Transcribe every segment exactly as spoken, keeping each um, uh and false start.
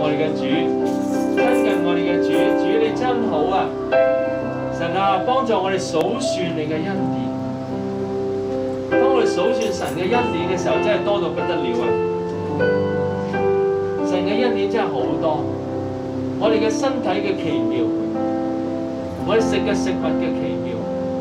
我哋嘅主，親近我哋嘅主，主你真好啊！神啊，幫助我哋數算你嘅恩典。當我哋數算神嘅恩典嘅時候，真係多到不得了啊！神嘅恩典真係好多，我哋嘅身體嘅奇妙，我哋食嘅食物嘅奇妙，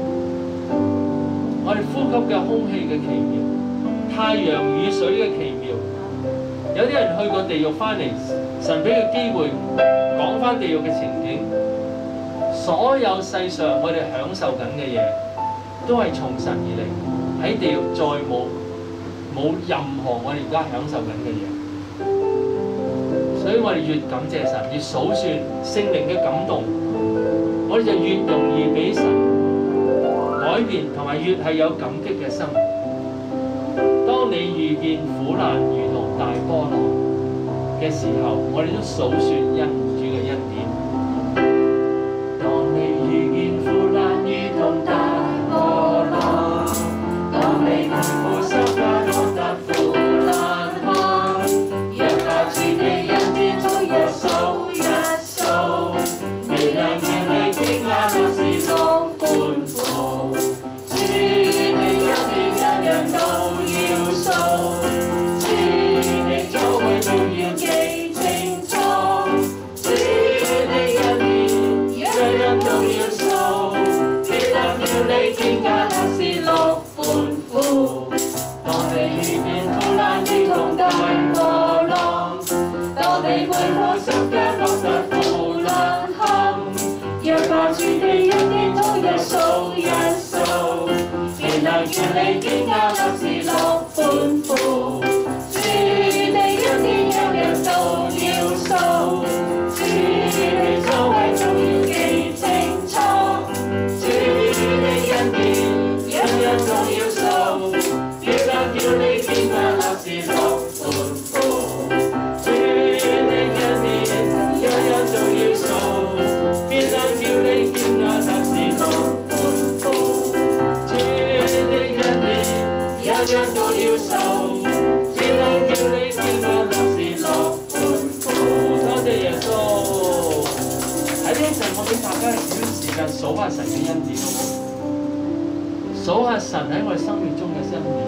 我哋呼吸嘅空氣嘅奇妙，太陽雨水嘅奇妙。有啲人去過地獄翻嚟，神俾佢機會講翻地獄嘅情景。所有世上我哋享受緊嘅嘢，都係從神而嚟。喺地獄再冇冇任何我哋而家享受緊嘅嘢。所以我哋越感謝神，越數算聖靈嘅感動，我哋就越容易俾神改變，同埋越係有感激嘅心。當你遇見苦難如同大波浪嘅時候，我哋都數算恩主嘅恩典。當你遇見苦難如同大波浪，當你背負十架覺得苦難看，若靠主的恩典逐日數一數，未能願你的眼淚是樂歡呼，主的恩典一樣都要數，主的作為都要記清楚，主的恩典一樣都要數，必能叫你天家樂是樂歡呼。當你遇見苦難如同大波浪，當你背負十架覺得苦難堪，若把主的恩典逐日數一數，必能叫你天家樂是樂歡呼。主的恩典一樣都要數，主的作為都要記清楚，主的恩典一樣都要數，必能叫你天家樂是樂歡呼。主的恩典一樣都要數，必能叫你天家樂是樂歡呼。主的恩典一樣都要數，必能叫你天家樂是樂歡呼。多謝耶穌！喺呢陣，我俾大家少少時間數下神嘅恩典好冇？數下神喺我哋生命中嘅恩典，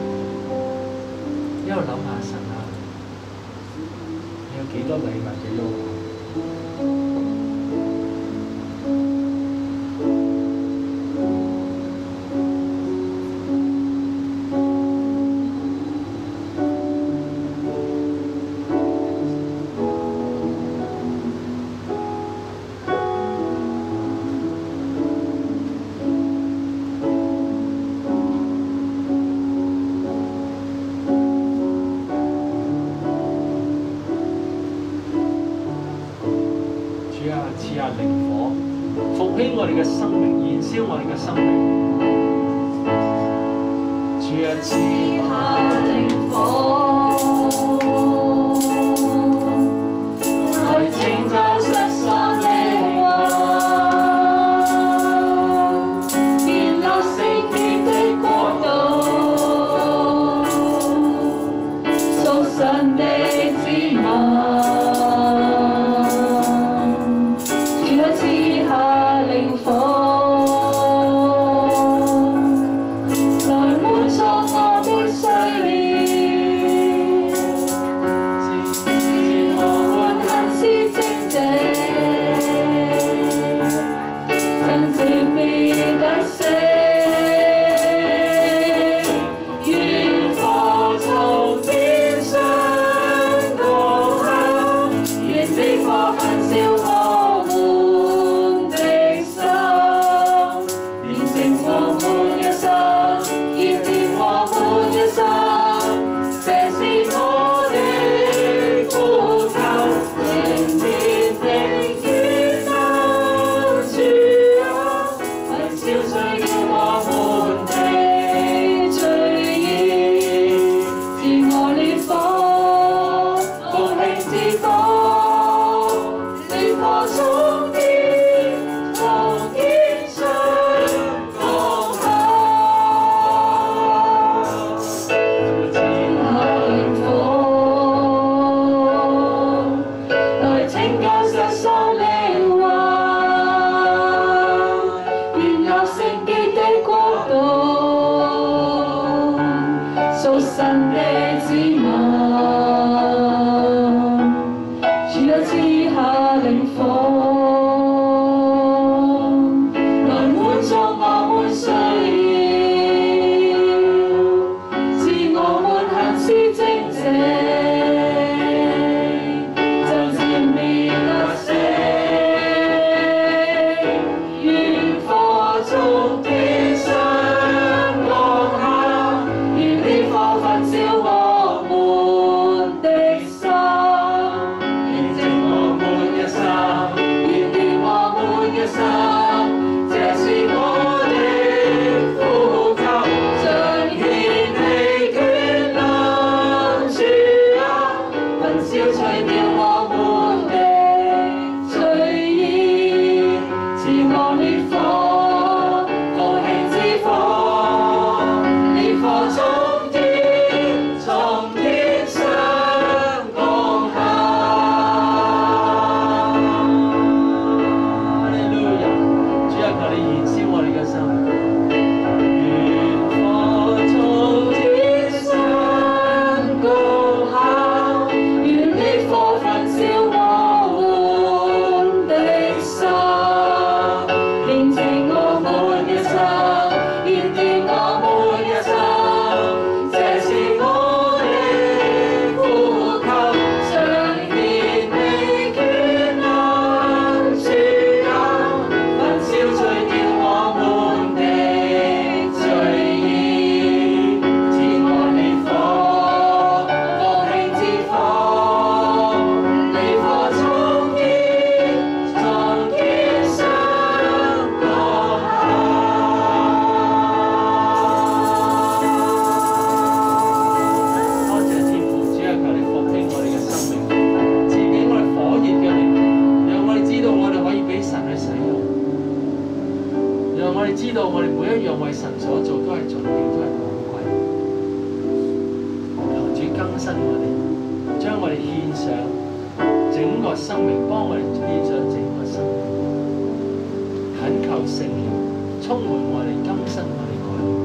一路諗下神啊，你有幾多禮物俾我？賜下靈火，復興我哋嘅生命，燃燒我哋嘅生命。主啊，賜下靈火，來拯救失喪的魂，建立聖潔的國度，屬神的子民。來滿足我的需要。 知道我哋每一樣為神所做都係重要，都係寶貴。求主更新我哋，將我哋獻上整個生命，幫我哋獻上整個生命。懇求聖靈充滿我哋，更新我哋，改變我哋。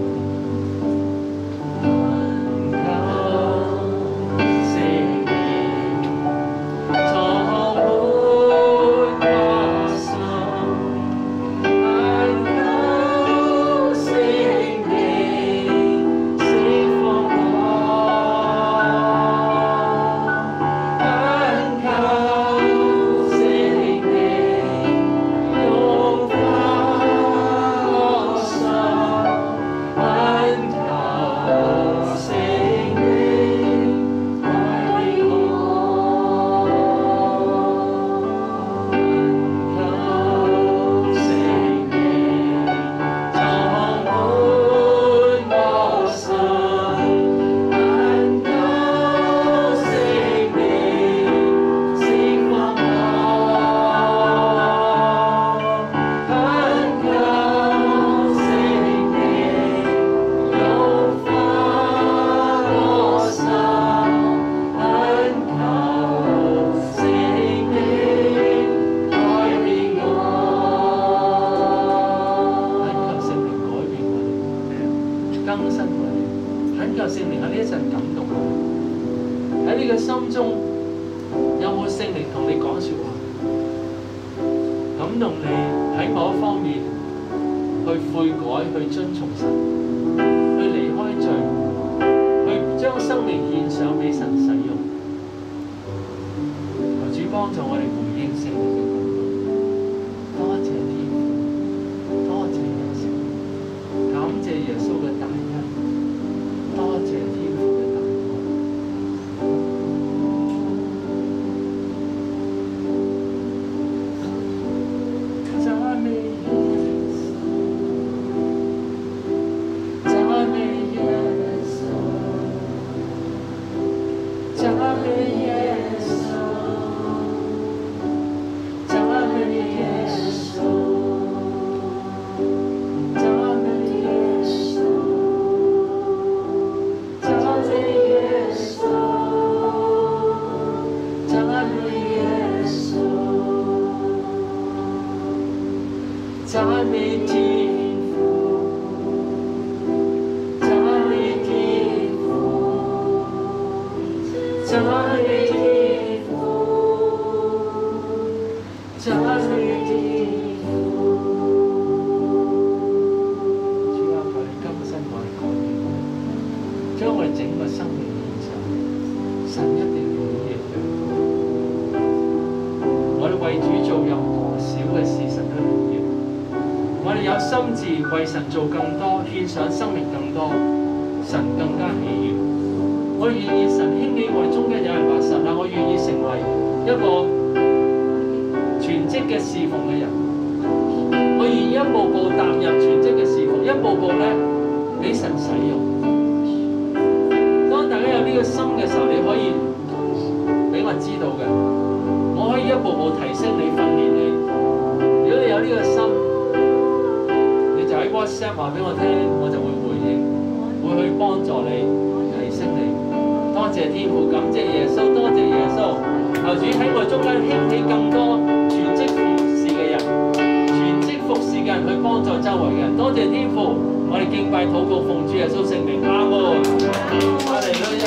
為神做更多，獻上生命更多，神更加喜悅。我願意神興起我哋中間有人話神啊，我願意成為一個全職嘅侍奉嘅人。我願意一步步踏入全職嘅侍奉，一步步咧俾神使用。當大家有呢個心嘅時候，你可以俾我知道嘅，我可以一步步提升你、訓練你。如果你有呢個心，喺 WhatsApp 話俾我聽，我就會回應，會去幫助你、提升你。多謝天父，感謝耶穌，多謝耶穌。求主喺我中間興起更多全職服侍嘅人，全職服侍嘅人去幫助周圍嘅人。多謝天父，我哋敬拜禱告，奉主耶穌聖名，阿門。我哋